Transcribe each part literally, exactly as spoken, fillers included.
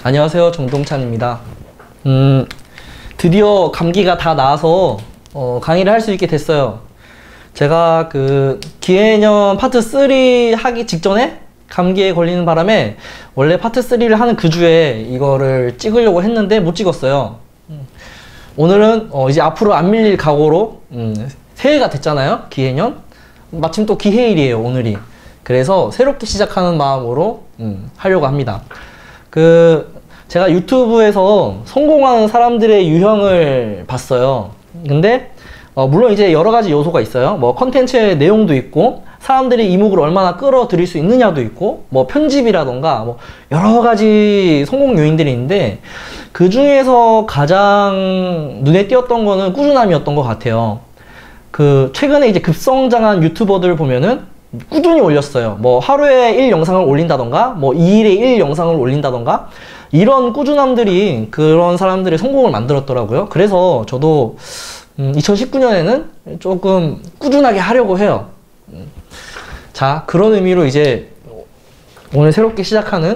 안녕하세요, 정동찬입니다. 음, 드디어 감기가 다 나아서 어, 강의를 할 수 있게 됐어요. 제가 그 기해년 파트 삼 하기 직전에 감기에 걸리는 바람에 원래 파트 삼을 하는 그 주에 이거를 찍으려고 했는데 못 찍었어요. 음, 오늘은 어, 이제 앞으로 안 밀릴 각오로 음, 새해가 됐잖아요, 기해년. 마침 또 기해일이에요, 오늘이. 그래서 새롭게 시작하는 마음으로 음, 하려고 합니다. 그 제가 유튜브에서 성공하는 사람들의 유형을 봤어요. 근데 어, 물론 이제 여러 가지 요소가 있어요. 뭐 컨텐츠의 내용도 있고, 사람들이 이목을 얼마나 끌어들일 수 있느냐도 있고, 뭐 편집이라던가 뭐 여러 가지 성공 요인들이 있는데, 그 중에서 가장 눈에 띄었던 거는 꾸준함이었던 것 같아요. 그 최근에 이제 급성장한 유튜버들 보면은 꾸준히 올렸어요. 뭐 하루에 일 영상을 올린다던가 뭐 이 일에 일 영상을 올린다던가, 이런 꾸준함들이 그런 사람들의 성공을 만들었더라고요. 그래서 저도 음, 이천십구 년에는 조금 꾸준하게 하려고 해요. 음. 자, 그런 의미로 이제 오늘 새롭게 시작하는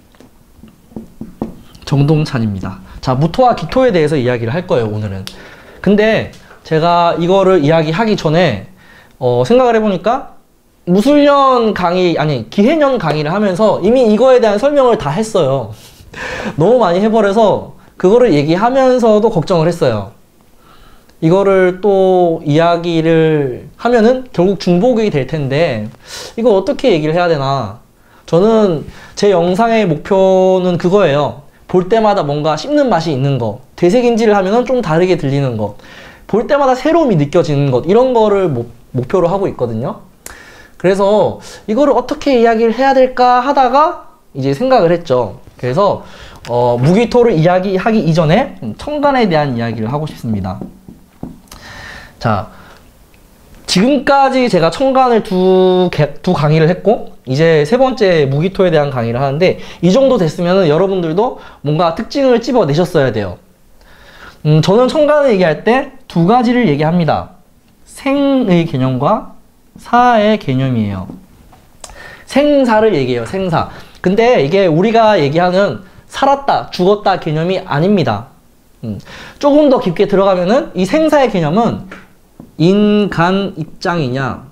정동찬입니다. 자, 무토와 기토에 대해서 이야기를 할 거예요, 오늘은. 근데 제가 이거를 이야기하기 전에 어, 생각을 해보니까 무술년 강의, 아니 기해년 강의를 하면서 이미 이거에 대한 설명을 다 했어요. 너무 많이 해버려서 그거를 얘기하면서도 걱정을 했어요. 이거를 또 이야기를 하면은 결국 중복이 될 텐데 이거 어떻게 얘기를 해야 되나. 저는 제 영상의 목표는 그거예요. 볼 때마다 뭔가 씹는 맛이 있는 거, 되새김질을 하면은 좀 다르게 들리는 거, 볼 때마다 새로움이 느껴지는 것, 이런 거를 목, 목표로 하고 있거든요. 그래서 이거를 어떻게 이야기를 해야 될까 하다가 이제 생각을 했죠. 그래서 어, 무기토를 이야기하기 이전에 천간에 대한 이야기를 하고 싶습니다. 자, 지금까지 제가 천간을 두, 개, 두 강의를 했고 이제 세 번째 무기토에 대한 강의를 하는데, 이 정도 됐으면 여러분들도 뭔가 특징을 찝어내셨어야 돼요. 음, 저는 천간을 얘기할 때 두 가지를 얘기합니다. 생의 개념과 사의 개념이에요. 생사를 얘기해요, 생사. 근데 이게 우리가 얘기하는 살았다, 죽었다 개념이 아닙니다. 음, 조금 더 깊게 들어가면은 이 생사의 개념은 인간 입장이냐,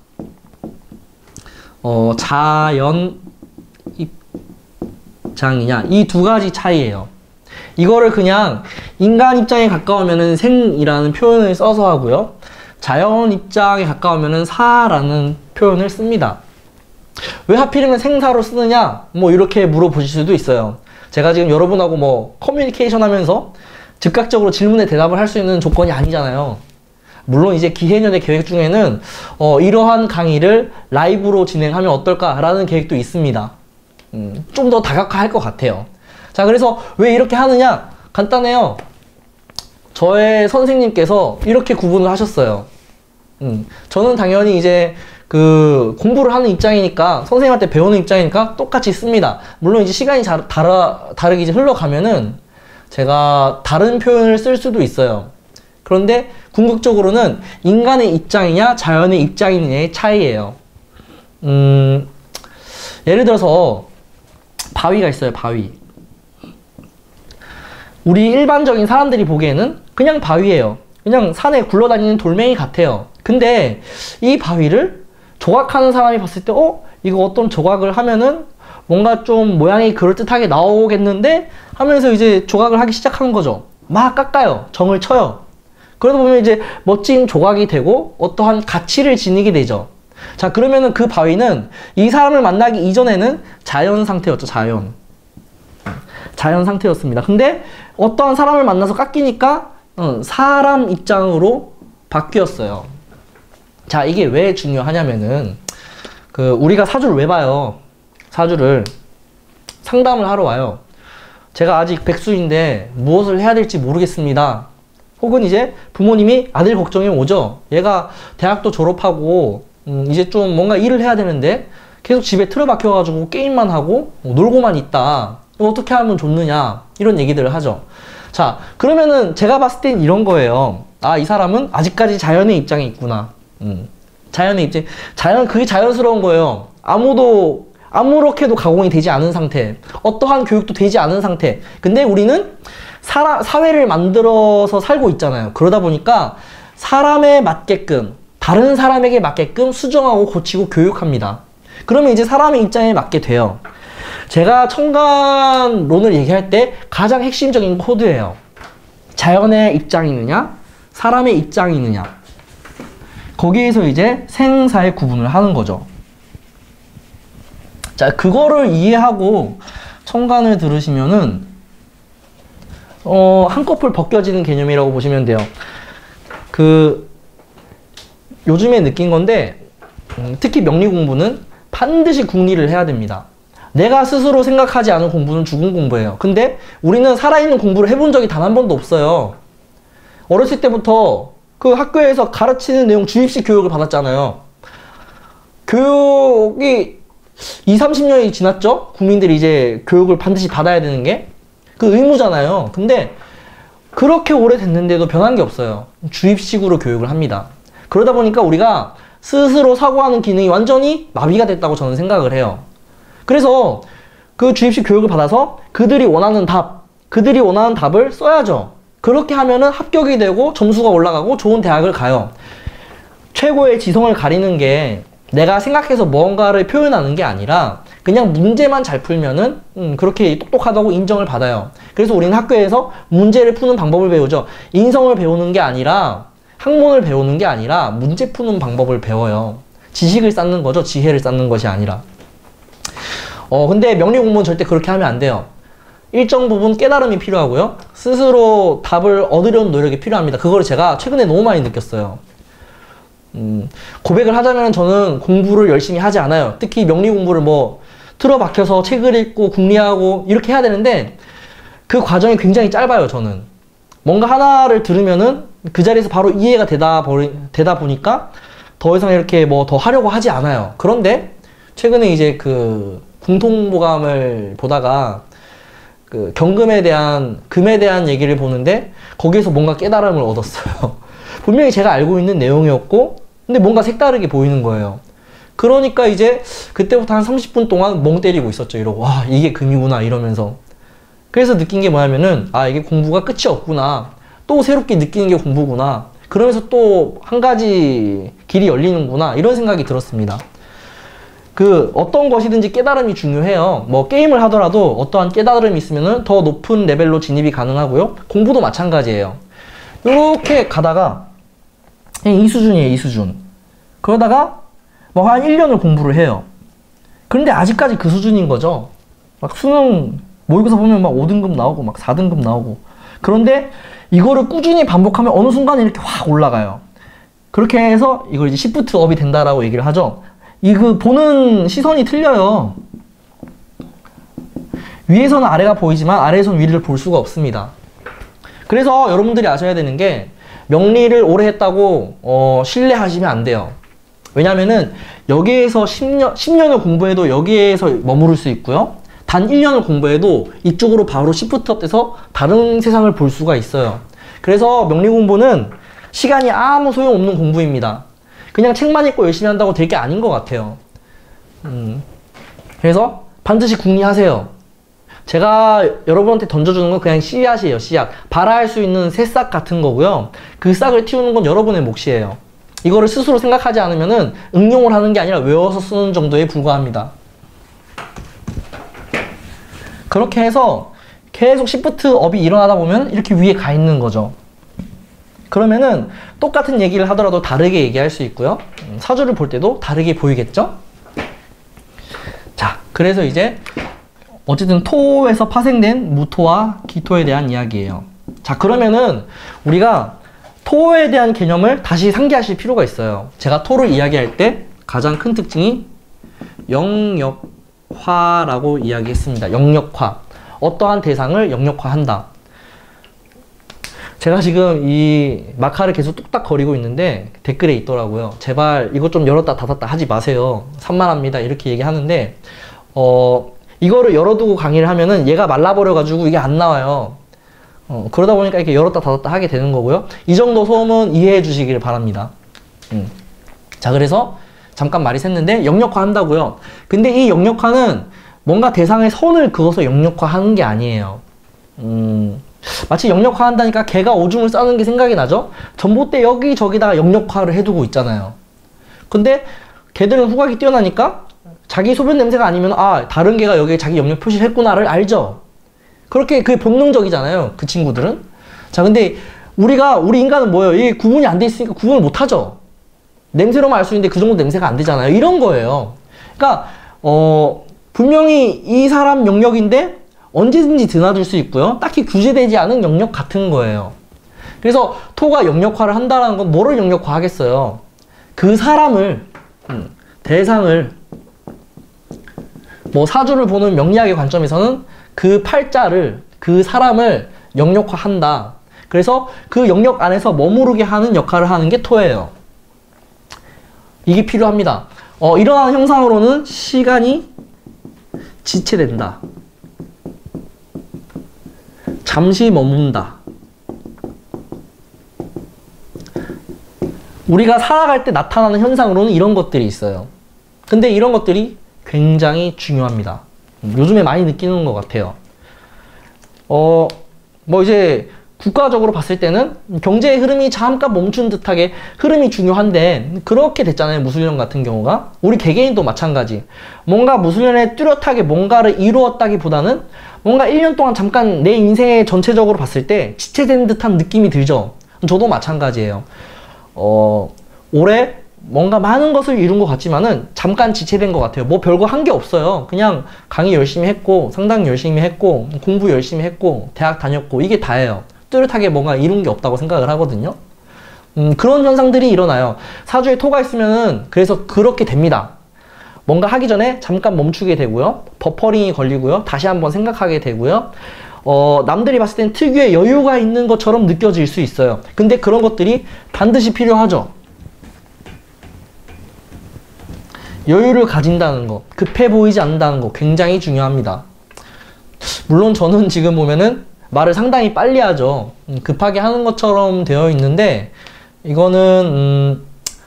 어, 자연 입장이냐, 이 두 가지 차이예요. 이거를 그냥 인간 입장에 가까우면은 생이라는 표현을 써서 하고요, 자연 입장에 가까우면은 사라는 표현을 씁니다. 왜 하필이면 생사로 쓰느냐? 뭐 이렇게 물어보실 수도 있어요. 제가 지금 여러분하고 뭐 커뮤니케이션 하면서 즉각적으로 질문에 대답을 할 수 있는 조건이 아니잖아요. 물론 이제 기해년의 계획 중에는 어, 이러한 강의를 라이브로 진행하면 어떨까라는 계획도 있습니다. 음, 좀 더 다각화할 것 같아요. 자, 그래서 왜 이렇게 하느냐? 간단해요. 저의 선생님께서 이렇게 구분을 하셨어요. 음, 저는 당연히 이제 그 공부를 하는 입장이니까, 선생님한테 배우는 입장이니까 똑같이 씁니다. 물론 이제 시간이 자, 다르, 다르게 이제 흘러가면은 제가 다른 표현을 쓸 수도 있어요. 그런데 궁극적으로는 인간의 입장이냐 자연의 입장이냐의 차이예요. 음, 예를 들어서 바위가 있어요, 바위. 우리 일반적인 사람들이 보기에는 그냥 바위예요. 그냥 산에 굴러다니는 돌멩이 같아요. 근데 이 바위를 조각하는 사람이 봤을 때 어? 이거 어떤 조각을 하면은 뭔가 좀 모양이 그럴듯하게 나오겠는데 하면서 이제 조각을 하기 시작하는 거죠. 막 깎아요. 정을 쳐요. 그러다 보면 이제 멋진 조각이 되고 어떠한 가치를 지니게 되죠. 자, 그러면은 그 바위는 이 사람을 만나기 이전에는 자연 상태였죠. 자연. 자연 상태였습니다. 근데 어떠한 사람을 만나서 깎이니까 어, 사람 입장으로 바뀌었어요. 자, 이게 왜 중요하냐면은 그 우리가 사주를 왜 봐요? 사주를 상담을 하러 와요. 제가 아직 백수인데 무엇을 해야 될지 모르겠습니다. 혹은 이제 부모님이 아들 걱정이 오죠. 얘가 대학도 졸업하고 음, 이제 좀 뭔가 일을 해야 되는데 계속 집에 틀어박혀가지고 게임만 하고 뭐 놀고만 있다. 어떻게 하면 좋느냐, 이런 얘기들을 하죠. 자, 그러면은 제가 봤을 땐 이런 거예요. 아, 이 사람은 아직까지 자연의 입장에 있구나. 음, 자연의 입장, 자연, 그게 자연스러운 거예요. 아무도 아무렇게도 가공이 되지 않은 상태, 어떠한 교육도 되지 않은 상태. 근데 우리는 사람, 사회를 만들어서 살고 있잖아요. 그러다 보니까 사람에 맞게끔, 다른 사람에게 맞게끔 수정하고 고치고 교육합니다. 그러면 이제 사람의 입장에 맞게 돼요. 제가 청간론을 얘기할 때 가장 핵심적인 코드예요. 자연의 입장이느냐, 사람의 입장이느냐. 거기에서 이제 생사의 구분을 하는 거죠. 자, 그거를 이해하고 청간을 들으시면은 어, 한꺼풀 벗겨지는 개념이라고 보시면 돼요. 그 요즘에 느낀 건데 음, 특히 명리 공부는 반드시 국리를 해야 됩니다. 내가 스스로 생각하지 않은 공부는 죽은 공부예요. 근데 우리는 살아있는 공부를 해본 적이 단 한 번도 없어요. 어렸을 때부터 그 학교에서 가르치는 내용 주입식 교육을 받았잖아요. 교육이 이삼십 년이 지났죠? 국민들이 이제 교육을 반드시 받아야 되는 게 그 의무잖아요. 근데 그렇게 오래됐는데도 변한 게 없어요. 주입식으로 교육을 합니다. 그러다 보니까 우리가 스스로 사고하는 기능이 완전히 마비가 됐다고 저는 생각을 해요. 그래서 그 주입식 교육을 받아서 그들이 원하는 답, 그들이 원하는 답을 써야죠. 그렇게 하면은 합격이 되고 점수가 올라가고 좋은 대학을 가요. 최고의 지성을 가리는 게 내가 생각해서 뭔가를 표현하는 게 아니라 그냥 문제만 잘 풀면은 음, 그렇게 똑똑하다고 인정을 받아요. 그래서 우리는 학교에서 문제를 푸는 방법을 배우죠. 인성을 배우는 게 아니라 학문을 배우는 게 아니라 문제 푸는 방법을 배워요. 지식을 쌓는 거죠. 지혜를 쌓는 것이 아니라. 어 근데 명리 공부는 절대 그렇게 하면 안 돼요. 일정 부분 깨달음이 필요하고요. 스스로 답을 얻으려는 노력이 필요합니다. 그걸 제가 최근에 너무 많이 느꼈어요. 음, 고백을 하자면 저는 공부를 열심히 하지 않아요. 특히 명리 공부를 뭐 틀어박혀서 책을 읽고 궁리하고 이렇게 해야 되는데 그 과정이 굉장히 짧아요. 저는 뭔가 하나를 들으면은 그 자리에서 바로 이해가 되다, 버리, 되다 보니까 더 이상 이렇게 뭐 더 하려고 하지 않아요. 그런데 최근에 이제 그 공통모감을 보다가 그 경금에 대한, 금에 대한 얘기를 보는데 거기에서 뭔가 깨달음을 얻었어요. 분명히 제가 알고 있는 내용이었고 근데 뭔가 색다르게 보이는 거예요. 그러니까 이제 그때부터 한 삼십 분 동안 멍 때리고 있었죠. 이러고 와 이게 금이구나 이러면서. 그래서 느낀 게 뭐냐면은 아 이게 공부가 끝이 없구나. 또 새롭게 느끼는 게 공부구나. 그러면서 또 한 가지 길이 열리는구나 이런 생각이 들었습니다. 그 어떤 것이든지 깨달음이 중요해요. 뭐 게임을 하더라도 어떠한 깨달음이 있으면은 더 높은 레벨로 진입이 가능하고요. 공부도 마찬가지예요. 이렇게 가다가 이 수준이에요. 이 수준. 그러다가 뭐 한 일 년을 공부를 해요. 그런데 아직까지 그 수준인 거죠. 막 수능 모의고사 보면 막 오 등급 나오고 막 사 등급 나오고. 그런데 이거를 꾸준히 반복하면 어느 순간에 이렇게 확 올라가요. 그렇게 해서 이걸 이제 시프트 업이 된다라고 얘기를 하죠. 이 그 보는 시선이 틀려요. 위에서는 아래가 보이지만 아래에서는 위를 볼 수가 없습니다. 그래서 여러분들이 아셔야 되는 게 명리를 오래 했다고 어, 신뢰하시면 안 돼요. 왜냐면은 여기에서 십 년, 십 년을 공부해도 여기에서 머무를 수 있고요. 단 일 년을 공부해도 이쪽으로 바로 시프트업 돼서 다른 세상을 볼 수가 있어요. 그래서 명리 공부는 시간이 아무 소용없는 공부입니다. 그냥 책만 읽고 열심히 한다고 될 게 아닌 것 같아요. 음. 그래서 반드시 궁리하세요. 제가 여러분한테 던져주는 건 그냥 씨앗이에요. 씨앗. 발아할 수 있는 새싹 같은 거고요. 그 싹을 틔우는 건 여러분의 몫이에요. 이거를 스스로 생각하지 않으면은 응용을 하는 게 아니라 외워서 쓰는 정도에 불과합니다. 그렇게 해서 계속 시프트 업이 일어나다 보면 이렇게 위에 가 있는 거죠. 그러면은 똑같은 얘기를 하더라도 다르게 얘기할 수 있고요. 사주를 볼 때도 다르게 보이겠죠? 자, 그래서 이제 어쨌든 토에서 파생된 무토와 기토에 대한 이야기예요. 자, 그러면은 우리가 토에 대한 개념을 다시 상기하실 필요가 있어요. 제가 토를 이야기할 때 가장 큰 특징이 영역화라고 이야기했습니다. 영역화. 어떠한 대상을 영역화한다. 제가 지금 이 마카를 계속 뚝딱 거리고 있는데 댓글에 있더라고요. 제발 이것 좀 열었다 닫았다 하지 마세요. 산만합니다. 이렇게 얘기하는데 어 이거를 열어두고 강의를 하면은 얘가 말라버려가지고 이게 안 나와요. 어, 그러다 보니까 이렇게 열었다 닫았다 하게 되는 거고요. 이 정도 소음은 이해해 주시길 바랍니다. 음. 자, 그래서 잠깐 말이 샜는데 역력화 한다고요. 근데 이 역력화는 뭔가 대상의 선을 그어서 역력화 하는 게 아니에요. 음, 마치 역력화 한다니까 개가 오줌을 싸는 게 생각이 나죠? 전봇대 여기저기다가 역력화를 해두고 있잖아요. 근데 개들은 후각이 뛰어나니까 자기 소변 냄새가 아니면 아, 다른 개가 여기에 자기 역력 표시를 했구나를 알죠. 그렇게 그게 본능적이잖아요. 그 친구들은. 자, 근데 우리가 우리 인간은 뭐예요? 이게 구분이 안 돼 있으니까 구분을 못 하죠. 냄새로만 알 수 있는데 그 정도 냄새가 안 되잖아요. 이런 거예요. 그러니까 어 분명히 이 사람 영역인데 언제든지 드나들 수 있고요. 딱히 규제되지 않은 영역 같은 거예요. 그래서 토가 역력화를 한다는 건 뭐를 역력화 하겠어요? 그 사람을 음, 대상을 뭐 사주를 보는 명리학의 관점에서는 그 팔자를 그 사람을 역력화한다. 그래서 그 영역 안에서 머무르게 하는 역할을 하는 게 토예요. 이게 필요합니다. 어, 일어나는 형상으로는 시간이 지체된다. 잠시 머문다. 우리가 살아갈 때 나타나는 현상으로는 이런 것들이 있어요. 근데 이런 것들이 굉장히 중요합니다. 요즘에 많이 느끼는 것 같아요. 어, 뭐 이제 국가적으로 봤을 때는 경제의 흐름이 잠깐 멈춘 듯하게 흐름이 중요한데 그렇게 됐잖아요. 무술년 같은 경우가. 우리 개개인도 마찬가지. 뭔가 무술년에 뚜렷하게 뭔가를 이루었다기보다는 뭔가 일 년 동안 잠깐 내 인생에 전체적으로 봤을 때 지체된 듯한 느낌이 들죠. 저도 마찬가지예요. 어, 올해 뭔가 많은 것을 이룬 것 같지만은 잠깐 지체된 것 같아요. 뭐 별거 한 게 없어요. 그냥 강의 열심히 했고 상담 열심히 했고 공부 열심히 했고 대학 다녔고 이게 다예요. 뚜렷하게 뭔가 이룬 게 없다고 생각을 하거든요. 음, 그런 현상들이 일어나요. 사주에 토가 있으면은 그래서 그렇게 됩니다. 뭔가 하기 전에 잠깐 멈추게 되고요. 버퍼링이 걸리고요. 다시 한번 생각하게 되고요. 어, 남들이 봤을 땐 특유의 여유가 있는 것처럼 느껴질 수 있어요. 근데 그런 것들이 반드시 필요하죠. 여유를 가진다는 거, 급해 보이지 않는다는 거 굉장히 중요합니다. 물론 저는 지금 보면은 말을 상당히 빨리 하죠. 음, 급하게 하는 것처럼 되어 있는데 이거는 음,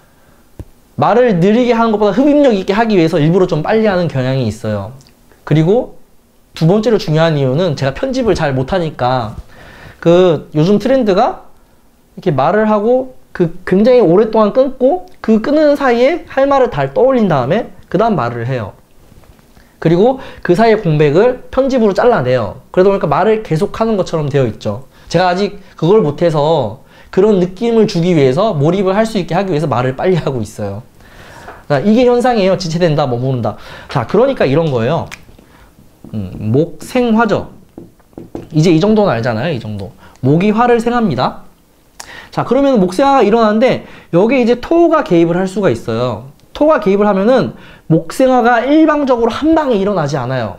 말을 느리게 하는 것보다 흡입력 있게 하기 위해서 일부러 좀 빨리 하는 경향이 있어요. 그리고 두 번째로 중요한 이유는 제가 편집을 잘 못하니까 그 요즘 트렌드가 이렇게 말을 하고 그 굉장히 오랫동안 끊고 그 끊는 사이에 할 말을 다 떠올린 다음에 그 다음 말을 해요. 그리고 그 사이에 공백을 편집으로 잘라내요. 그러다 보니까 말을 계속하는 것처럼 되어 있죠. 제가 아직 그걸 못해서 그런 느낌을 주기 위해서 몰입을 할 수 있게 하기 위해서 말을 빨리 하고 있어요. 자, 이게 현상이에요. 지체된다, 머무른다. 자, 그러니까 이런 거예요. 음, 목생화죠. 이제 이 정도는 알잖아요. 이 정도. 목이 화를 생합니다. 자, 그러면 목생화가 일어나는데 여기에 이제 토가 개입을 할 수가 있어요. 토가 개입을 하면은 목생화가 일방적으로 한 방에 일어나지 않아요.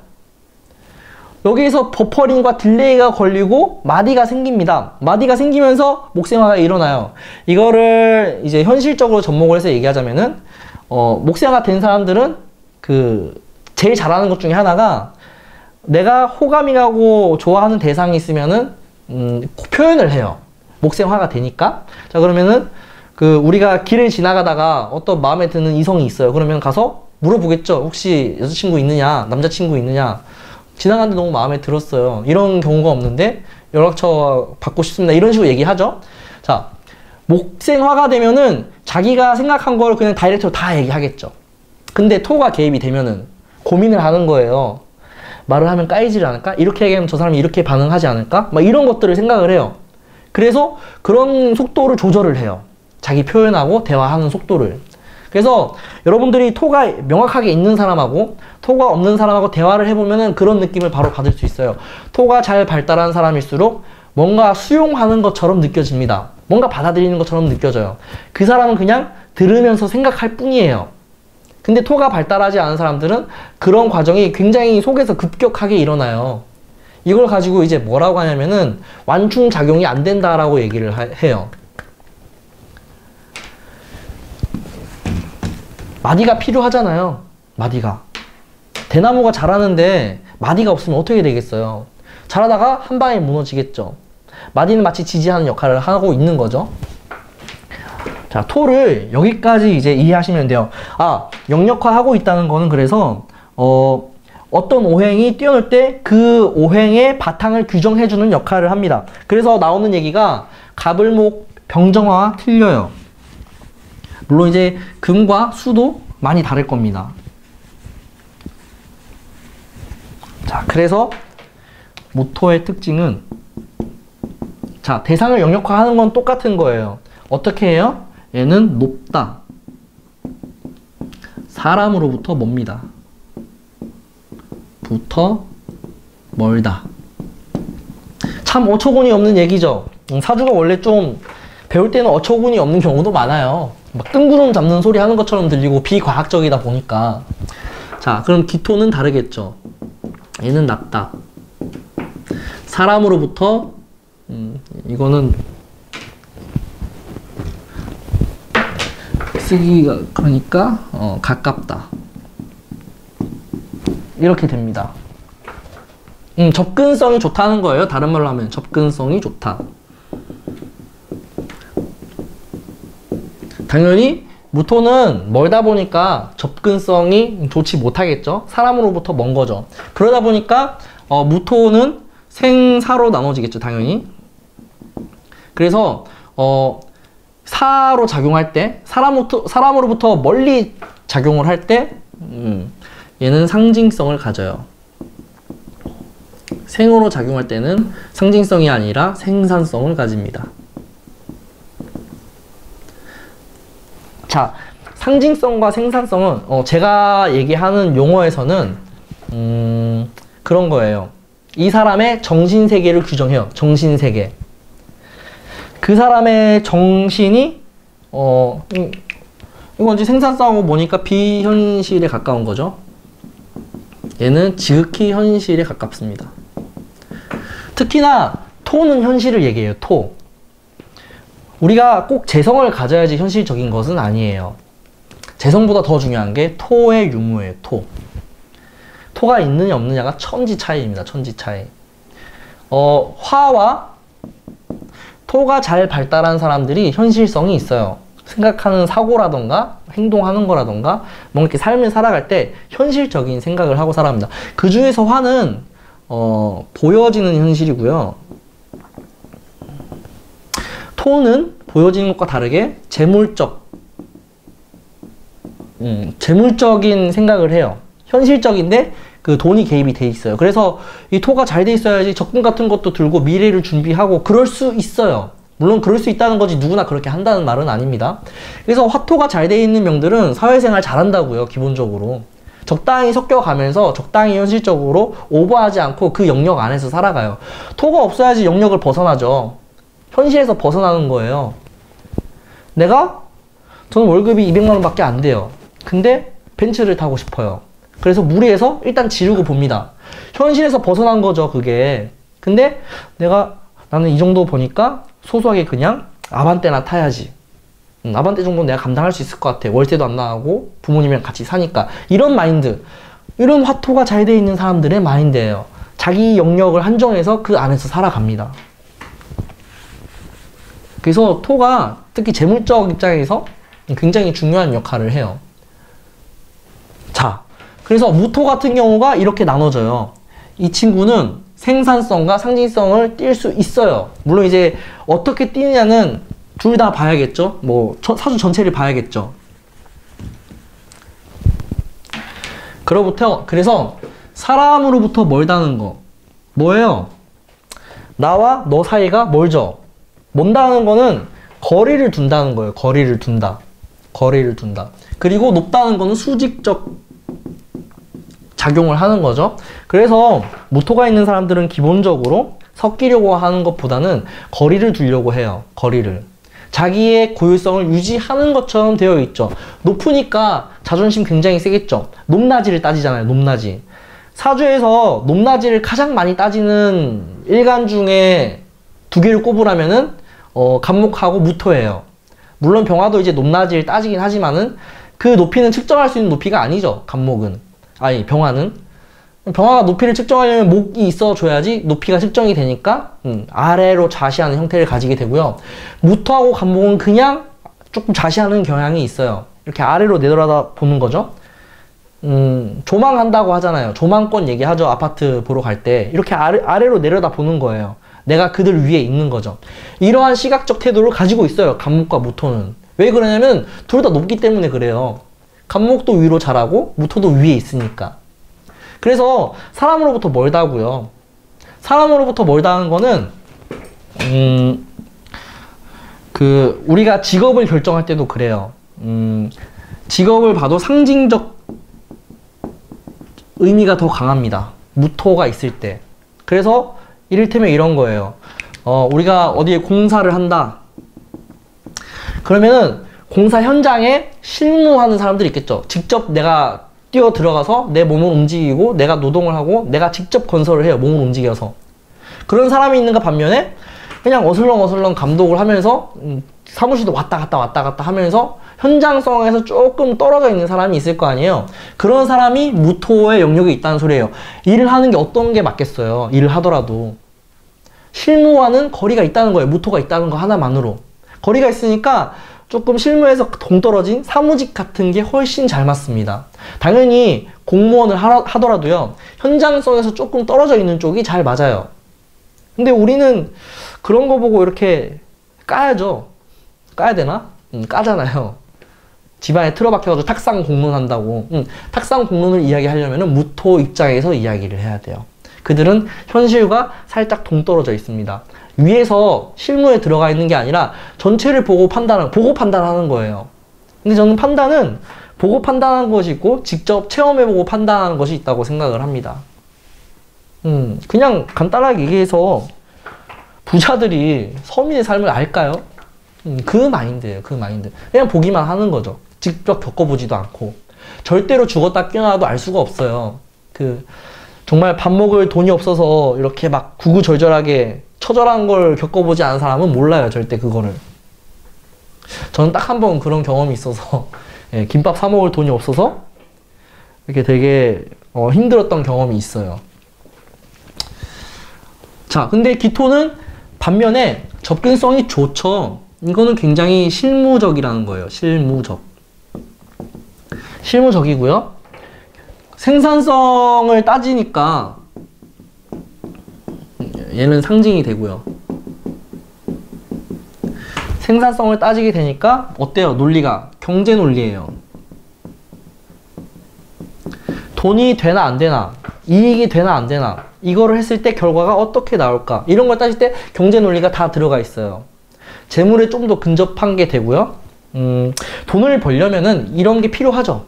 여기에서 버퍼링과 딜레이가 걸리고 마디가 생깁니다. 마디가 생기면서 목생화가 일어나요. 이거를 이제 현실적으로 접목을 해서 얘기하자면은 어, 목생화가 된 사람들은 그 제일 잘하는 것 중에 하나가 내가 호감이 가고 좋아하는 대상이 있으면은 음, 표현을 해요. 목생화가 되니까. 자, 그러면은 그 우리가 길을 지나가다가 어떤 마음에 드는 이성이 있어요. 그러면 가서 물어보겠죠. 혹시 여자친구 있느냐, 남자친구 있느냐. 지나가는데 너무 마음에 들었어요. 이런 경우가 없는데 연락처 받고 싶습니다. 이런 식으로 얘기하죠. 자, 목생화가 되면은 자기가 생각한 걸 그냥 다이렉트로 다 얘기하겠죠. 근데 토가 개입이 되면은 고민을 하는 거예요. 말을 하면 까이질 않을까? 이렇게 얘기하면 저 사람이 이렇게 반응하지 않을까? 막 이런 것들을 생각을 해요. 그래서 그런 속도를 조절을 해요. 자기 표현하고 대화하는 속도를. 그래서 여러분들이 토가 명확하게 있는 사람하고 토가 없는 사람하고 대화를 해보면은 그런 느낌을 바로 받을 수 있어요. 토가 잘 발달한 사람일수록 뭔가 수용하는 것처럼 느껴집니다. 뭔가 받아들이는 것처럼 느껴져요. 그 사람은 그냥 들으면서 생각할 뿐이에요. 근데 토가 발달하지 않은 사람들은 그런 과정이 굉장히 속에서 급격하게 일어나요. 이걸 가지고 이제 뭐라고 하냐면은 완충작용이 안 된다라고 얘기를 하, 해요. 마디가 필요하잖아요. 마디가. 대나무가 자라는데 마디가 없으면 어떻게 되겠어요? 자라다가 한 방에 무너지겠죠. 마디는 마치 지지하는 역할을 하고 있는 거죠. 자, 토를 여기까지 이제 이해하시면 돼요. 아, 영역화하고 있다는 거는 그래서 어, 어떤 오행이 뛰어놀 때 그 오행의 바탕을 규정해주는 역할을 합니다. 그래서 나오는 얘기가 갑을목 병정화와 틀려요. 물론 이제 금과 수도 많이 다를 겁니다. 자, 그래서 모토의 특징은, 자, 대상을 영역화하는 건 똑같은 거예요. 어떻게 해요? 얘는 높다. 사람으로부터 멉니다. 부터 멀다. 참 어처구니 없는 얘기죠. 사주가 원래 좀 배울 때는 어처구니 없는 경우도 많아요. 막 뜬구름 잡는 소리 하는 것처럼 들리고 비과학적이다 보니까. 자, 그럼 기토는 다르겠죠. 얘는 낮다. 사람으로부터 음, 이거는 쓰기가 그러니까 어, 가깝다. 이렇게 됩니다. 음, 접근성이 좋다는 거예요. 다른 말로 하면 접근성이 좋다. 당연히 무토는 멀다 보니까 접근성이 좋지 못하겠죠. 사람으로부터 먼 거죠. 그러다 보니까 어, 무토는 생사로 나눠지겠죠. 당연히. 그래서 어, 사로 작용할 때, 사람으로부터, 사람으로부터 멀리 작용을 할 때 음, 얘는 상징성을 가져요. 생으로 작용할 때는 상징성이 아니라 생산성을 가집니다. 자, 상징성과 생산성은 어, 제가 얘기하는 용어에서는 음, 그런 거예요. 이 사람의 정신세계를 규정해요. 정신세계. 그 사람의 정신이 어, 이건 이제 생산성하고 보니까 비현실에 가까운 거죠. 얘는 지극히 현실에 가깝습니다. 특히나 토는 현실을 얘기해요. 토. 우리가 꼭 재성을 가져야지 현실적인 것은 아니에요. 재성보다 더 중요한 게 토의 유무예요. 토. 토가 있느냐 없느냐가 천지 차이입니다. 천지 차이. 어, 화와 토가 잘 발달한 사람들이 현실성이 있어요. 생각하는 사고라던가 행동하는 거라던가 뭔가 이렇게 삶을 살아갈 때 현실적인 생각을 하고 살아갑니다. 그 중에서 화는 어, 보여지는 현실이고요. 토는 보여지는 것과 다르게 재물적, 음, 재물적인 생각을 해요. 현실적인데 그 돈이 개입이 돼 있어요. 그래서 이 토가 잘 돼 있어야지 적금 같은 것도 들고 미래를 준비하고 그럴 수 있어요. 물론 그럴 수 있다는 거지 누구나 그렇게 한다는 말은 아닙니다. 그래서 화토가 잘 돼 있는 명들은 사회생활 잘한다고요. 기본적으로. 적당히 섞여가면서 적당히 현실적으로 오버하지 않고 그 영역 안에서 살아가요. 토가 없어야지 영역을 벗어나죠. 현실에서 벗어나는 거예요. 내가 저는 월급이 이백만 원밖에 안 돼요. 근데 벤츠를 타고 싶어요. 그래서 무리해서 일단 지르고 봅니다. 현실에서 벗어난 거죠, 그게. 근데 내가 나는 이 정도 보니까 소소하게 그냥 아반떼나 타야지. 음, 아반떼 정도는 내가 감당할 수 있을 것 같아. 월세도 안 나가고 부모님이랑 같이 사니까. 이런 마인드. 이런 화토가 잘 돼 있는 사람들의 마인드예요. 자기 영역을 한정해서 그 안에서 살아갑니다. 그래서 토가 특히 재물적 입장에서 굉장히 중요한 역할을 해요. 자, 그래서 무토 같은 경우가 이렇게 나눠져요. 이 친구는 생산성과 상징성을 띌 수 있어요. 물론 이제 어떻게 띄느냐는 둘 다 봐야겠죠. 뭐 사주 전체를 봐야겠죠. 그로부터 그래서 사람으로부터 멀다는 거 뭐예요? 나와 너 사이가 멀죠. 먼다는 거는 거리를 둔다는 거예요. 거리를 둔다. 거리를 둔다. 그리고 높다는 거는 수직적 작용을 하는 거죠. 그래서 무토가 있는 사람들은 기본적으로 섞이려고 하는 것보다는 거리를 두려고 해요. 거리를. 자기의 고유성을 유지하는 것처럼 되어 있죠. 높으니까 자존심 굉장히 세겠죠. 높낮이를 따지잖아요. 높낮이. 사주에서 높낮이를 가장 많이 따지는 일간 중에 두 개를 꼽으라면은 어, 갑목하고 무토예요. 물론 병화도 이제 높낮이를 따지긴 하지만은 그 높이는 측정할 수 있는 높이가 아니죠. 갑목은. 아니 병화는. 병화가 높이를 측정하려면 목이 있어줘야지 높이가 측정이 되니까 음, 아래로 좌시하는 형태를 가지게 되고요. 무토하고 갑목은 그냥 조금 좌시하는 경향이 있어요. 이렇게 아래로 내려다 보는 거죠. 음, 조망한다고 하잖아요. 조망권 얘기하죠. 아파트 보러 갈 때. 이렇게 아래, 아래로 내려다 보는 거예요. 내가 그들 위에 있는 거죠. 이러한 시각적 태도를 가지고 있어요. 간목과 무토는. 왜 그러냐면 둘 다 높기 때문에 그래요. 간목도 위로 자라고 무토도 위에 있으니까. 그래서 사람으로부터 멀다고요. 사람으로부터 멀다는 거는 음, 그 우리가 직업을 결정할 때도 그래요. 음, 직업을 봐도 상징적 의미가 더 강합니다. 무토가 있을 때. 그래서 이를테면 이런 거예요. 어, 우리가 어디에 공사를 한다. 그러면은 공사 현장에 실무하는 사람들이 있겠죠. 직접 내가 뛰어 들어가서 내 몸을 움직이고 내가 노동을 하고 내가 직접 건설을 해요. 몸을 움직여서. 그런 사람이 있는가 반면에 그냥 어슬렁어슬렁 감독을 하면서 음, 사무실도 왔다 갔다 왔다 갔다 하면서 현장성에서 조금 떨어져 있는 사람이 있을 거 아니에요. 그런 사람이 무토의 영역에 있다는 소리예요. 일을 하는 게 어떤 게 맞겠어요. 일을 하더라도. 실무와는 거리가 있다는 거예요. 무토가 있다는 거 하나만으로. 거리가 있으니까 조금 실무에서 동떨어진 사무직 같은 게 훨씬 잘 맞습니다. 당연히 공무원을 하, 하더라도요. 현장성에서 조금 떨어져 있는 쪽이 잘 맞아요. 근데 우리는 그런 거 보고 이렇게 까야죠. 까야 되나? 음, 까잖아요. 집안에 틀어박혀가지고 탁상 공론한다고. 음, 탁상 공론을 이야기하려면 무토 입장에서 이야기를 해야 돼요. 그들은 현실과 살짝 동떨어져 있습니다. 위에서 실무에 들어가 있는 게 아니라 전체를 보고 판단을, 보고 판단하는 거예요. 근데 저는 판단은 보고 판단하는 것이 있고 직접 체험해보고 판단하는 것이 있다고 생각을 합니다. 음, 그냥 간단하게 얘기해서 부자들이 서민의 삶을 알까요? 음, 그 마인드예요. 그 마인드. 그냥 보기만 하는 거죠. 직접 겪어보지도 않고. 절대로 죽었다 깨어나도 알 수가 없어요. 그 정말 밥 먹을 돈이 없어서 이렇게 막 구구절절하게 처절한 걸 겪어보지 않은 사람은 몰라요. 절대 그거를. 저는 딱 한 번 그런 경험이 있어서 예, 김밥 사 먹을 돈이 없어서 이렇게 되게 어, 힘들었던 경험이 있어요. 자, 근데 기토는 반면에 접근성이 좋죠. 이거는 굉장히 실무적이라는 거예요. 실무적. 실무적이고요. 생산성을 따지니까 얘는 상징이 되고요. 생산성을 따지게 되니까 어때요? 논리가 경제 논리예요. 돈이 되나 안 되나, 이익이 되나 안 되나, 이거를 했을 때 결과가 어떻게 나올까, 이런 걸 따질 때 경제 논리가 다 들어가 있어요. 재물에 좀 더 근접한 게 되고요. 음, 돈을 벌려면은 이런 게 필요하죠.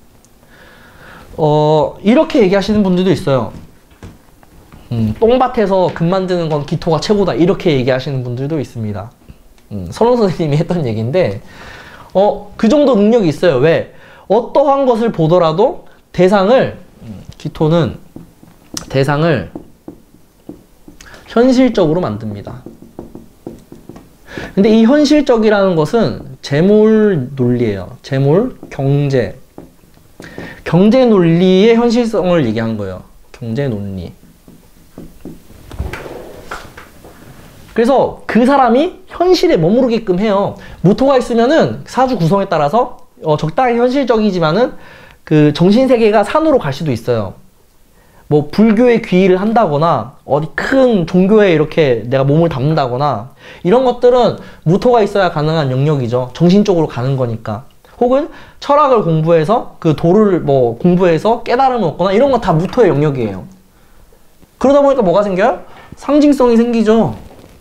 어, 이렇게 얘기하시는 분들도 있어요. 음, 똥밭에서 금 만드는 건 기토가 최고다. 이렇게 얘기하시는 분들도 있습니다. 음, 선호 선생님이 했던 얘기인데, 어, 그 정도 능력이 있어요. 왜? 어떠한 것을 보더라도 대상을, 음, 기토는 대상을 현실적으로 만듭니다. 근데 이 현실적이라는 것은 재물 논리예요. 재물, 경제. 경제 논리의 현실성을 얘기한 거예요. 경제 논리. 그래서 그 사람이 현실에 머무르게끔 해요. 무토가 있으면은 사주 구성에 따라서 어, 적당히 현실적이지만은 그 정신세계가 산으로 갈 수도 있어요. 뭐 불교에 귀의를 한다거나 어디 큰 종교에 이렇게 내가 몸을 담는다거나 이런 것들은 무토가 있어야 가능한 영역이죠. 정신적으로 가는 거니까. 혹은 철학을 공부해서 그 도를 뭐 공부해서 깨달음을 얻거나 이런 건 다 무토의 영역이에요. 그러다 보니까 뭐가 생겨요? 상징성이 생기죠.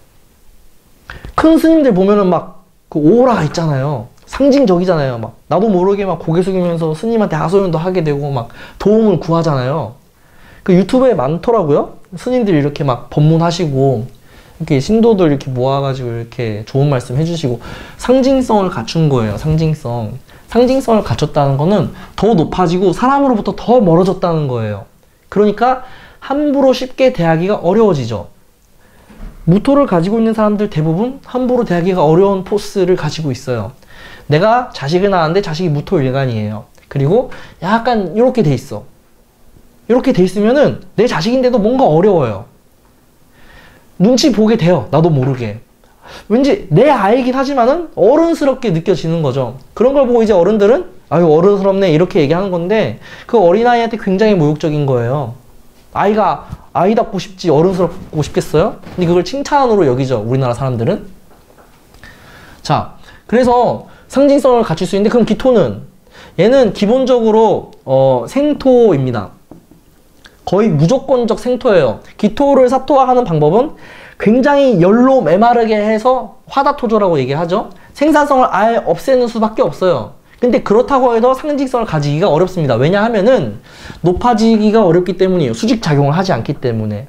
큰 스님들 보면은 막 그 오라가 있잖아요. 상징적이잖아요. 막 나도 모르게 막 고개 숙이면서 스님한테 하소연도 하게 되고 막 도움을 구하잖아요. 그 유튜브에 많더라고요. 스님들이 이렇게 막 법문하시고 이렇게 신도들 이렇게 모아가지고 이렇게 좋은 말씀 해주시고 상징성을 갖춘 거예요. 상징성. 상징성을 갖췄다는 거는 더 높아지고 사람으로부터 더 멀어졌다는 거예요. 그러니까 함부로 쉽게 대하기가 어려워지죠. 무토를 가지고 있는 사람들 대부분 함부로 대하기가 어려운 포스를 가지고 있어요. 내가 자식을 낳았는데 자식이 무토일간이에요. 그리고 약간 이렇게 돼 있어. 이렇게 돼 있으면은 내 자식인데도 뭔가 어려워요. 눈치 보게 돼요. 나도 모르게. 왠지 내 아이긴 하지만은 어른스럽게 느껴지는 거죠. 그런 걸 보고 이제 어른들은 아유 어른스럽네 이렇게 얘기하는 건데 그 어린아이한테 굉장히 모욕적인 거예요. 아이가 아이답고 싶지 어른스럽고 싶겠어요? 근데 그걸 칭찬으로 여기죠, 우리나라 사람들은. 자, 그래서 상징성을 갖출 수 있는데 그럼 기토는? 얘는 기본적으로 어, 생토입니다. 거의 무조건적 생토예요. 기토를 사토화하는 방법은 굉장히 열로 메마르게 해서 화다토조라고 얘기하죠. 생산성을 아예 없애는 수밖에 없어요. 근데 그렇다고 해도 상징성을 가지기가 어렵습니다. 왜냐하면은 높아지기가 어렵기 때문이에요. 수직작용을 하지 않기 때문에.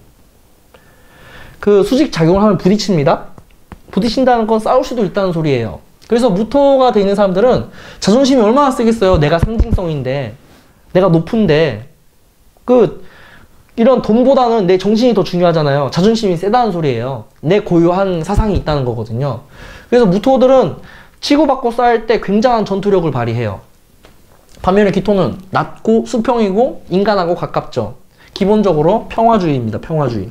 그 수직작용을 하면 부딪힙니다. 부딪힌다는 건 싸울 수도 있다는 소리예요. 그래서 무토가 돼 있는 사람들은 자존심이 얼마나 세겠어요. 내가 상징성인데, 내가 높은데, 그 이런 돈보다는 내 정신이 더 중요하잖아요. 자존심이 세다는 소리예요. 내 고유한 사상이 있다는 거거든요. 그래서 무토들은 치고받고 싸울 때 굉장한 전투력을 발휘해요. 반면에 기토는 낮고 수평이고 인간하고 가깝죠. 기본적으로 평화주의입니다. 평화주의.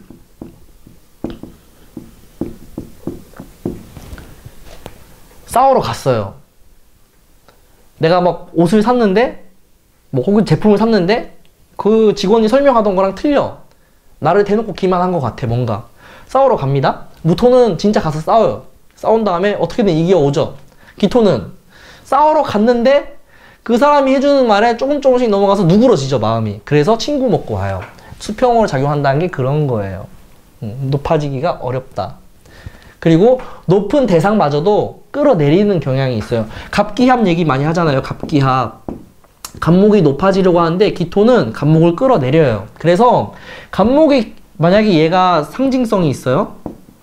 싸우러 갔어요. 내가 막 옷을 샀는데 뭐 혹은 제품을 샀는데 그 직원이 설명하던 거랑 틀려. 나를 대놓고 기만한 것 같아, 뭔가. 싸우러 갑니다. 무토는 진짜 가서 싸워요. 싸운 다음에 어떻게든 이겨오죠. 기토는 싸우러 갔는데 그 사람이 해주는 말에 조금 조금씩 넘어가서 누그러지죠, 마음이. 그래서 친구 먹고 와요. 수평으로 작용한다는 게 그런 거예요. 음, 높아지기가 어렵다. 그리고 높은 대상마저도 끌어내리는 경향이 있어요. 갑기합 얘기 많이 하잖아요. 갑기합. 갑목이 높아지려고 하는데 기토는 갑목을 끌어내려요. 그래서 갑목이 만약에 얘가 상징성이 있어요.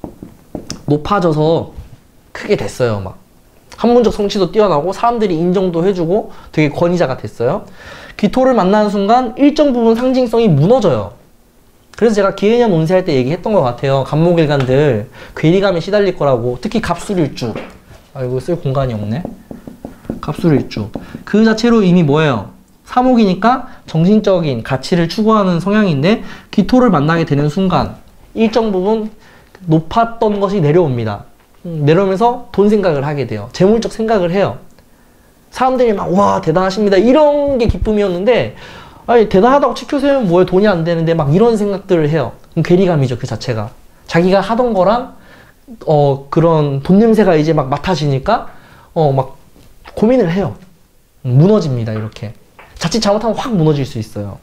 높아져서 크게 됐어요. 막 학문적 성취도 뛰어나고 사람들이 인정도 해주고 되게 권위자가 됐어요. 기토를 만나는 순간 일정 부분 상징성이 무너져요. 그래서 제가 기해년 운세할 때 얘기했던 것 같아요. 갑목일간들 괴리감에 시달릴 거라고. 특히 갑술일주. 아, 이거 쓸 공간이 없네. 갑술일주. 그 자체로 이미 뭐예요? 사목이니까 정신적인 가치를 추구하는 성향인데 기토를 만나게 되는 순간 일정 부분 높았던 것이 내려옵니다. 음, 내려오면서 돈 생각을 하게 돼요. 재물적 생각을 해요. 사람들이 막 와 대단하십니다 이런 게 기쁨이었는데 아니 대단하다고 치켜 세우면 뭐에 돈이 안 되는데 막 이런 생각들을 해요. 그럼 괴리감이죠, 그 자체가. 자기가 하던 거랑 어 그런 돈 냄새가 이제 막 맡아지니까 어 막 고민을 해요. 무너집니다, 이렇게. 자칫 잘못하면 확 무너질 수 있어요.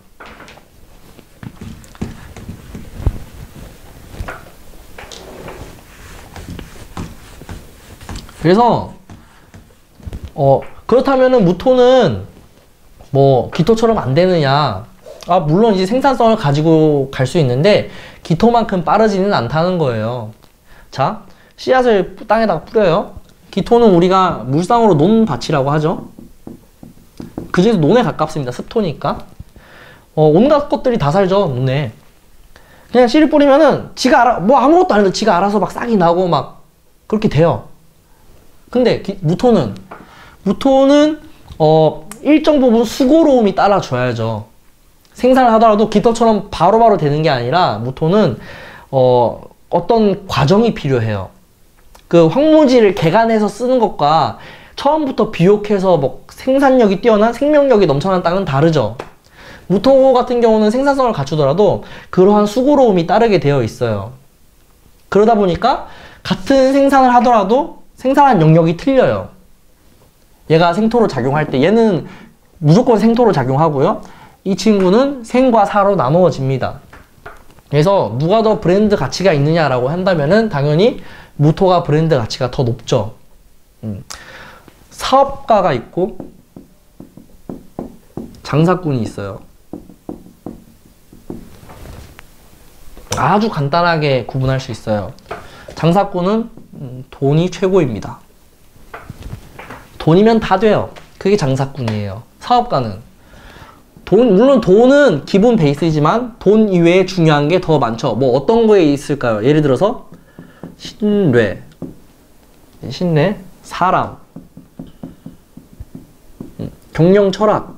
그래서 어 그렇다면은 무토는 뭐 기토처럼 안 되느냐? 아 물론 이제 생산성을 가지고 갈 수 있는데 기토만큼 빠르지는 않다는 거예요. 자, 씨앗을 땅에다가 뿌려요. 기토는 우리가 물상으로 논밭이라고 하죠. 그 중에서 논에 가깝습니다. 습토니까. 어, 온갖 것들이 다 살죠, 논에. 그냥 씨를 뿌리면은 지가 알아, 뭐 아무것도 안 해도 지가 알아서 막 싹이 나고 막 그렇게 돼요. 근데 기, 무토는 무토는 어 일정 부분 수고로움이 따라줘야죠. 생산을 하더라도 기토처럼 바로바로 되는 게 아니라 무토는 어 어떤 과정이 필요해요. 그 황무지를 개간해서 쓰는 것과 처음부터 비옥해서 뭐 생산력이 뛰어난 생명력이 넘쳐난 땅은 다르죠. 무토 같은 경우는 생산성을 갖추더라도 그러한 수고로움이 따르게 되어 있어요. 그러다 보니까 같은 생산을 하더라도 생산한 영역이 틀려요. 얘가 생토로 작용할 때 얘는 무조건 생토로 작용하고요. 이 친구는 생과 사로 나누어집니다. 그래서 누가 더 브랜드 가치가 있느냐라고 한다면은 당연히 무토가 브랜드 가치가 더 높죠. 음. 사업가가 있고 장사꾼이 있어요. 아주 간단하게 구분할 수 있어요. 장사꾼은 돈이 최고입니다. 돈이면 다 돼요. 그게 장사꾼이에요. 사업가는 돈, 물론 돈은 기본 베이스이지만 돈 이외에 중요한 게 더 많죠. 뭐 어떤 거에 있을까요? 예를 들어서 신뢰, 신뢰, 사람, 경영 철학,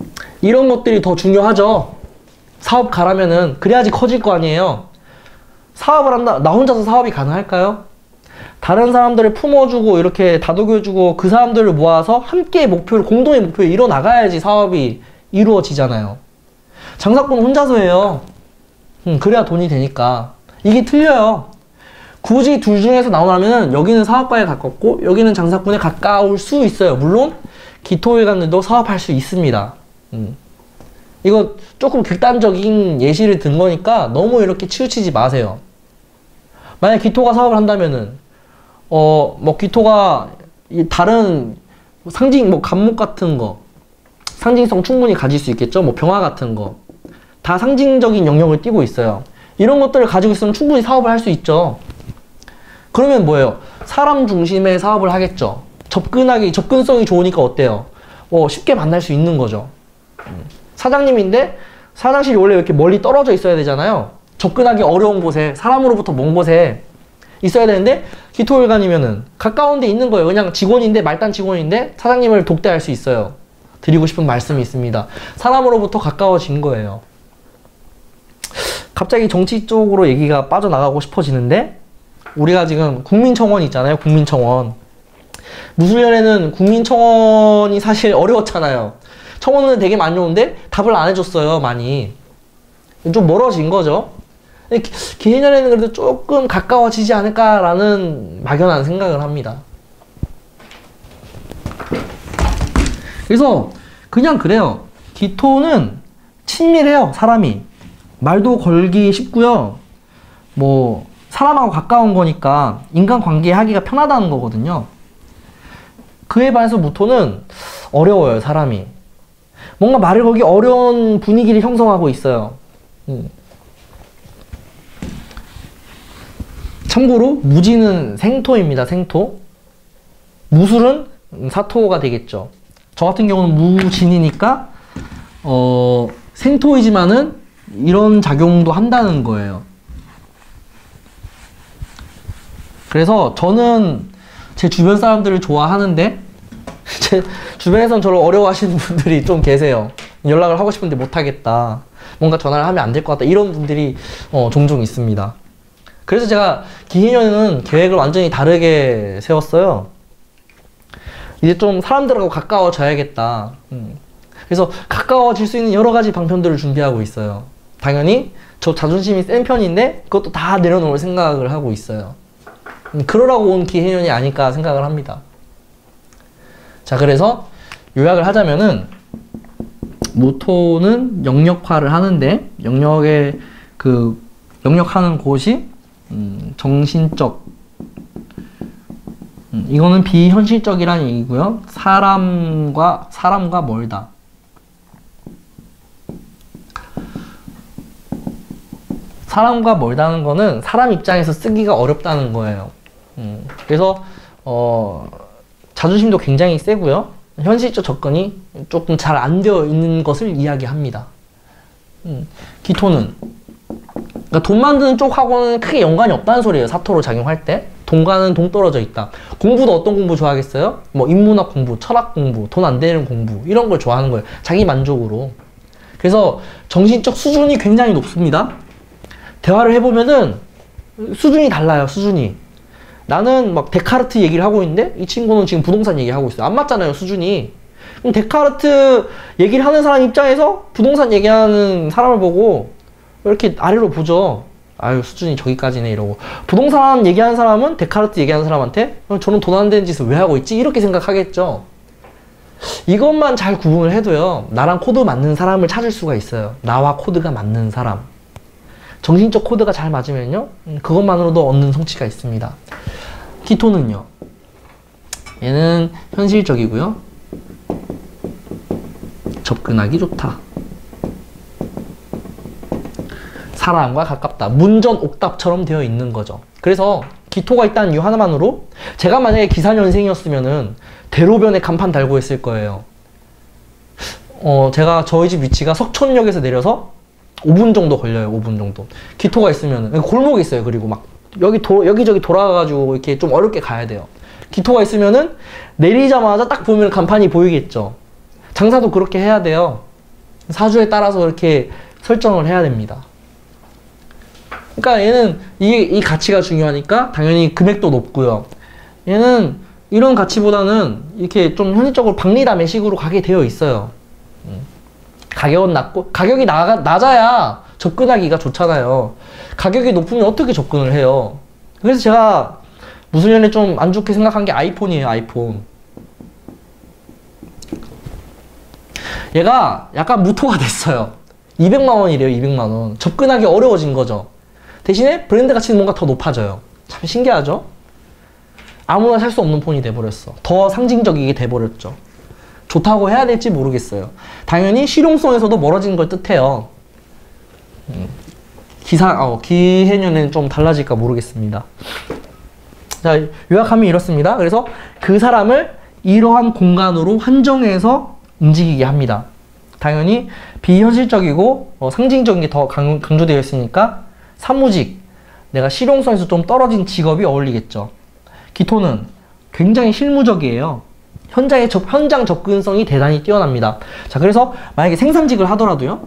이런 것들이 더 중요하죠. 사업가라면은. 그래야지 커질 거 아니에요. 사업을 한다. 나 혼자서 사업이 가능할까요? 다른 사람들을 품어주고 이렇게 다독여주고 그 사람들을 모아서 함께 목표를 공동의 목표를 이뤄 나가야지 사업이 이루어지잖아요. 장사꾼은 혼자서 해요. 음, 그래야 돈이 되니까. 이게 틀려요. 굳이 둘 중에서 나오라면은 여기는 사업가에 가깝고 여기는 장사꾼에 가까울 수 있어요. 물론 기토일간들도 사업할 수 있습니다. 음. 이거 조금 극단적인 예시를 든 거니까 너무 이렇게 치우치지 마세요. 만약 기토가 사업을 한다면은 어 뭐 기토가 다른 상징 뭐 간목 같은 거 상징성 충분히 가질 수 있겠죠. 뭐 병화 같은 거 다 상징적인 영역을 띠고 있어요. 이런 것들을 가지고 있으면 충분히 사업을 할 수 있죠. 그러면 뭐예요? 사람 중심의 사업을 하겠죠. 접근하기 접근성이 좋으니까 어때요? 어 쉽게 만날 수 있는 거죠. 사장님인데 사장실이 원래 이렇게 멀리 떨어져 있어야 되잖아요. 접근하기 어려운 곳에 사람으로부터 먼 곳에 있어야 되는데 기토일간이면은 가까운 데 있는 거예요. 그냥 직원인데 말단 직원인데 사장님을 독대할 수 있어요. 드리고 싶은 말씀이 있습니다. 사람으로부터 가까워진 거예요. 갑자기 정치 쪽으로 얘기가 빠져나가고 싶어지는데 우리가 지금 국민청원 있잖아요. 국민청원. 무술년에는 국민청원이 사실 어려웠잖아요. 청원은 되게 많이 오는데 답을 안 해줬어요. 많이. 좀 멀어진 거죠. 기해년에는 그래도 조금 가까워지지 않을까라는 막연한 생각을 합니다. 그래서 그냥 그래요. 기토는 친밀해요. 사람이. 말도 걸기 쉽고요. 뭐 사람하고 가까운 거니까 인간관계 하기가 편하다는 거거든요. 그에 반해서 무토는 어려워요. 사람이. 뭔가 말을 걸기 어려운 분위기를 형성하고 있어요. 음. 참고로 무지는 생토입니다. 생토. 무술은 사토가 되겠죠. 저 같은 경우는 무진이니까 어, 생토이지만은 이런 작용도 한다는 거예요. 그래서 저는 제 주변 사람들을 좋아하는데 제 주변에선 저를 어려워하시는 분들이 좀 계세요. 연락을 하고 싶은데 못하겠다. 뭔가 전화를 하면 안 될 것 같다. 이런 분들이 어, 종종 있습니다. 그래서 제가 기해년에는 계획을 완전히 다르게 세웠어요. 이제 좀 사람들하고 가까워져야겠다. 음. 그래서 가까워질 수 있는 여러 가지 방편들을 준비하고 있어요. 당연히 저 자존심이 센 편인데 그것도 다 내려놓을 생각을 하고 있어요. 음, 그러라고 온 기해년이 아닐까 생각을 합니다. 자, 그래서 요약을 하자면은 무토는 영역화를 하는데 영역의 그 영역하는 곳이 음, 정신적 음, 이거는 비현실적이라는 얘기고요. 사람과 사람과 멀다. 사람과 멀다는 거는 사람 입장에서 쓰기가 어렵다는 거예요. 음, 그래서 어, 자존심도 굉장히 세고요. 현실적 접근이 조금 잘 안 되어 있는 것을 이야기합니다. 음, 기토는 그러니까 돈 만드는 쪽하고는 크게 연관이 없다는 소리예요. 사토로 작용할 때. 돈과는 동떨어져 있다. 공부도 어떤 공부 좋아하겠어요? 뭐 인문학 공부, 철학 공부, 돈 안 되는 공부 이런 걸 좋아하는 거예요. 자기 만족으로. 그래서 정신적 수준이 굉장히 높습니다. 대화를 해보면은 수준이 달라요. 수준이. 나는 막 데카르트 얘기를 하고 있는데 이 친구는 지금 부동산 얘기하고 있어요. 안 맞잖아요. 수준이. 그럼 데카르트 얘기를 하는 사람 입장에서 부동산 얘기하는 사람을 보고 이렇게 아래로 보죠. 아유 수준이 저기까지네 이러고. 부동산 얘기하는 사람은 데카르트 얘기하는 사람한테 저는 돈 안 되는 짓을 왜 하고 있지? 이렇게 생각하겠죠. 이것만 잘 구분을 해도요. 나랑 코드 맞는 사람을 찾을 수가 있어요. 나와 코드가 맞는 사람. 정신적 코드가 잘 맞으면요. 그것만으로도 얻는 성취가 있습니다. 기토는요. 얘는 현실적이고요. 접근하기 좋다. 사람과 가깝다. 문전옥답처럼 되어 있는 거죠. 그래서 기토가 있다는 이유 하나만으로 제가 만약에 기사년생이었으면은 대로변에 간판 달고 있을 거예요. 어, 제가 저희 집 위치가 석촌역에서 내려서 오 분 정도 걸려요. 오 분 정도. 기토가 있으면은 골목이 있어요. 그리고 막 여기 도, 여기저기 돌아가가지고 이렇게 좀 어렵게 가야 돼요. 기토가 있으면은 내리자마자 딱 보면 간판이 보이겠죠. 장사도 그렇게 해야 돼요. 사주에 따라서 이렇게 설정을 해야 됩니다. 그러니까 얘는 이, 이 가치가 중요하니까 당연히 금액도 높고요. 얘는 이런 가치보다는 이렇게 좀 현실적으로 박리담의식으로 가게 되어 있어요. 가격은 낮고, 가격이 나, 낮아야 접근하기가 좋잖아요. 가격이 높으면 어떻게 접근을 해요? 그래서 제가 무술년에 좀 안 좋게 생각한 게 아이폰이에요, 아이폰. 얘가 약간 무토가 됐어요. 이백만 원이래요, 이백만 원. 접근하기 어려워진 거죠. 대신에 브랜드 가치는 뭔가 더 높아져요. 참 신기하죠? 아무나 살 수 없는 폰이 돼버렸어. 더 상징적이게 돼버렸죠. 좋다고 해야 될지 모르겠어요. 당연히 실용성에서도 멀어진 걸 뜻해요. 기사, 어, 기해년에는 좀 달라질까 모르겠습니다. 자, 요약하면 이렇습니다. 그래서 그 사람을 이러한 공간으로 한정해서 움직이게 합니다. 당연히 비현실적이고 어, 상징적인 게 더 강조되어 있으니까 사무직, 내가 실용성에서 좀 떨어진 직업이 어울리겠죠. 기토는 굉장히 실무적이에요. 현장의 접, 현장 접근성이 대단히 뛰어납니다. 자, 그래서 만약에 생산직을 하더라도요.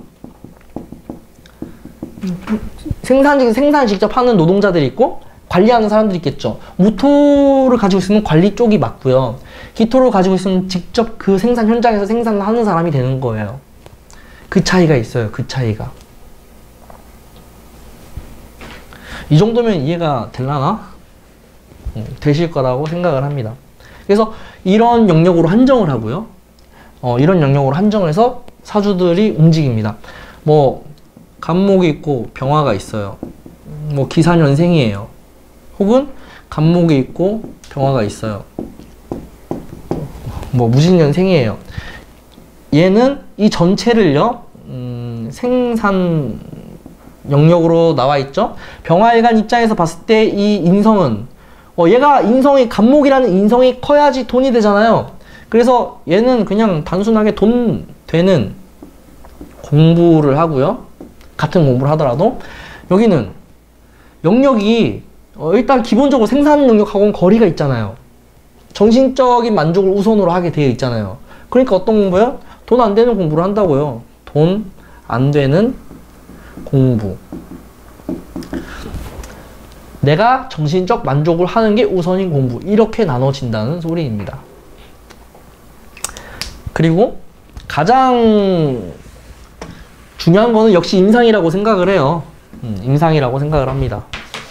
생산직, 생산을 직접 하는 노동자들이 있고 관리하는 사람들이 있겠죠. 무토를 가지고 있으면 관리 쪽이 맞고요. 기토를 가지고 있으면 직접 그 생산 현장에서 생산을 하는 사람이 되는 거예요. 그 차이가 있어요. 그 차이가. 이 정도면 이해가 되려나? 음, 되실 거라고 생각을 합니다. 그래서 이런 영역으로 한정을 하고요. 어, 이런 영역으로 한정을 해서 사주들이 움직입니다. 뭐 간목이 있고 병화가 있어요. 뭐 기사년생이에요. 혹은 간목이 있고 병화가 있어요. 뭐 무신년생이에요. 얘는 이 전체를요, 음, 생산 영역으로 나와 있죠. 병화일간 입장에서 봤을 때 이 인성은 어, 얘가 인성이 간목이라는 인성이 커야지 돈이 되잖아요. 그래서 얘는 그냥 단순하게 돈 되는 공부를 하고요. 같은 공부를 하더라도 여기는 영역이 어, 일단 기본적으로 생산 영역하고는 거리가 있잖아요. 정신적인 만족을 우선으로 하게 되어 있잖아요. 그러니까 어떤 공부요? 돈 안 되는 공부를 한다고요. 돈 안 되는 공부. 내가 정신적 만족을 하는 게 우선인 공부. 이렇게 나눠진다는 소리입니다. 그리고 가장 중요한 거는 역시 임상이라고 생각을 해요. 음, 임상이라고 생각을 합니다.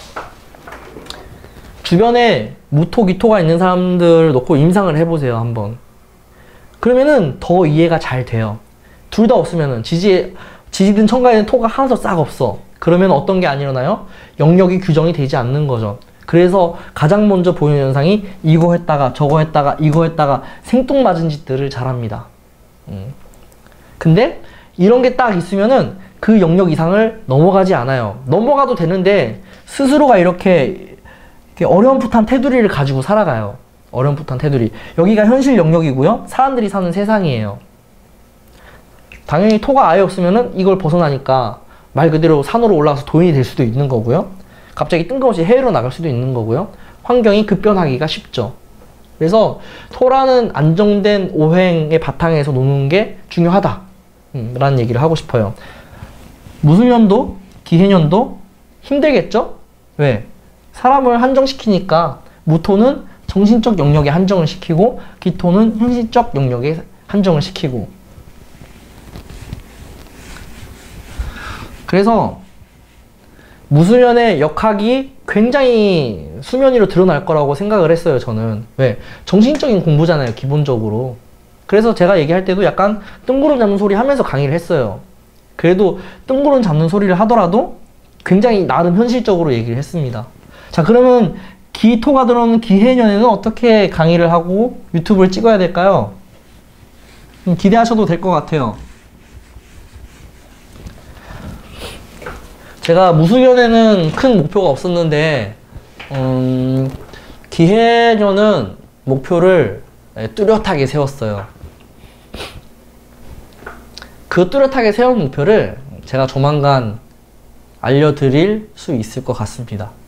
주변에 무토, 기토가 있는 사람들 놓고 임상을 해보세요, 한번. 그러면은 더 이해가 잘 돼요. 둘 다 없으면은 지지, 지지든 천간에는 토가 하나도 싹 없어. 그러면 어떤 게 안 일어나요? 영역이 규정이 되지 않는 거죠. 그래서 가장 먼저 보이는 현상이 이거 했다가 저거 했다가 이거 했다가 생뚱맞은 짓들을 잘합니다. 음. 근데 이런 게 딱 있으면은 그 영역 이상을 넘어가지 않아요. 넘어가도 되는데 스스로가 이렇게, 이렇게 어렴풋한 테두리를 가지고 살아가요. 어렴풋한 테두리. 여기가 현실 영역이고요. 사람들이 사는 세상이에요. 당연히 토가 아예 없으면은 이걸 벗어나니까 말 그대로 산으로 올라가서 도인이 될 수도 있는 거고요. 갑자기 뜬금없이 해외로 나갈 수도 있는 거고요. 환경이 급변하기가 쉽죠. 그래서 토라는 안정된 오행의 바탕에서 노는 게 중요하다 음, 라는 얘기를 하고 싶어요. 무술년도, 기해년도 힘들겠죠? 왜? 사람을 한정시키니까 무토는 정신적 영역에 한정을 시키고 기토는 현실적 영역에 한정을 시키고. 그래서 무술년의 역학이 굉장히 수면 위로 드러날 거라고 생각을 했어요, 저는. 왜? 정신적인 공부잖아요, 기본적으로. 그래서 제가 얘기할 때도 약간 뜬구름 잡는 소리 하면서 강의를 했어요. 그래도 뜬구름 잡는 소리를 하더라도 굉장히 나름 현실적으로 얘기를 했습니다. 자, 그러면 기토가 들어오는 기해년에는 어떻게 강의를 하고 유튜브를 찍어야 될까요? 기대하셔도 될 것 같아요. 제가 무술년에는 큰 목표가 없었는데 음, 기해년은 목표를 뚜렷하게 세웠어요. 그 뚜렷하게 세운 목표를 제가 조만간 알려드릴 수 있을 것 같습니다.